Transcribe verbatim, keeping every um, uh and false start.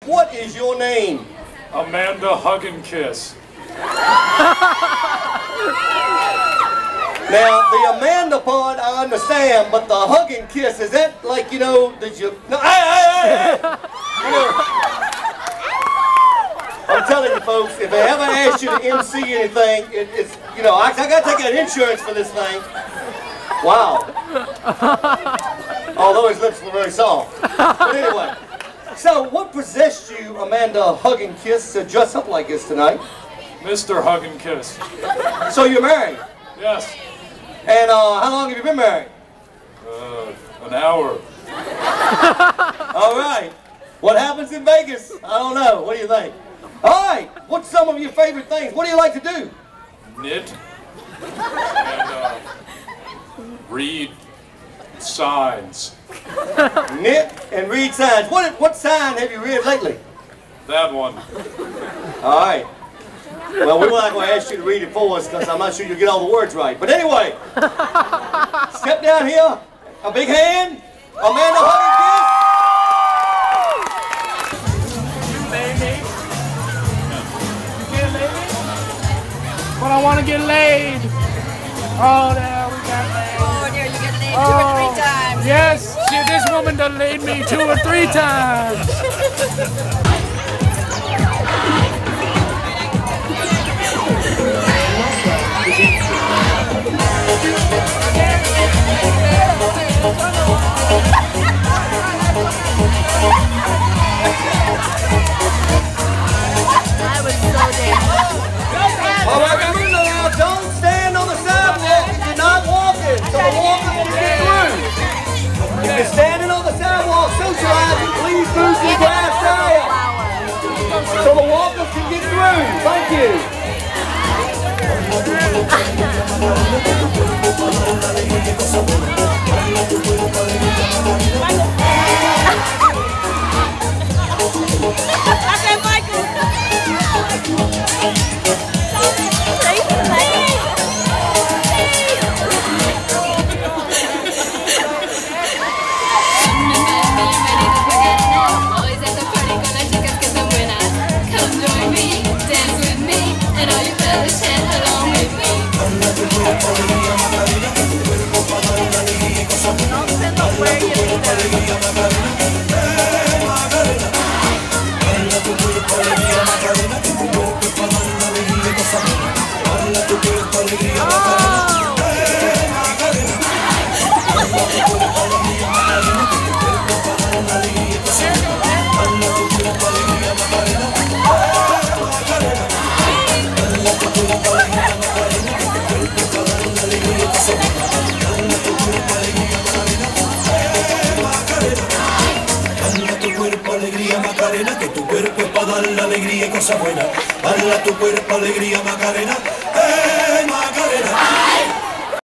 what is your name? Amanda Hugginkiss. Now, the Amanda part I understand, but the hug and kiss, is that like, you know, did you... No, hey, hey, hey, hey! You know, I'm telling you folks, if they ever ask you to M C anything, it, it's, you know, I, I got to take out insurance for this thing. Wow. Although his lips were very soft. But anyway, so what possessed you, Amanda Hugginkiss, to dress up like this tonight? Mister Hugginkiss. So you're married? Yes. And uh, how long have you been married? Uh, an hour. All right. What happens in Vegas? I don't know. What do you think? All right. What's some of your favorite things? What do you like to do? Knit. And uh, read signs. Knit and read signs. What, what sign have you read lately? That one. All right. Well, we're not going to ask you to read it for us because I'm not sure you'll get all the words right. But anyway, step down here. A big hand. Amanda Hugginkiss. Baby. You get laid? But I want to get laid. Oh, there we got laid. Oh, dear, you get laid oh, two or three times. Yes, see, this woman done laid me two or three times. I was so damn. All right, remember now, don't stand on the sidewalk if you're not walking, so the walkers can get through. If you're standing on the sidewalk socializing, please move to the grass area so the walkers can get through. Thank you. I said, Michael. Always at the party con las chicas que son buenas. Come join me, dance with me, and all you fellas chant along with me. Alegría, que tu cuerpo es para dar la alegría y cosas buenas. Hala tu cuerpo, alegría, Macarena.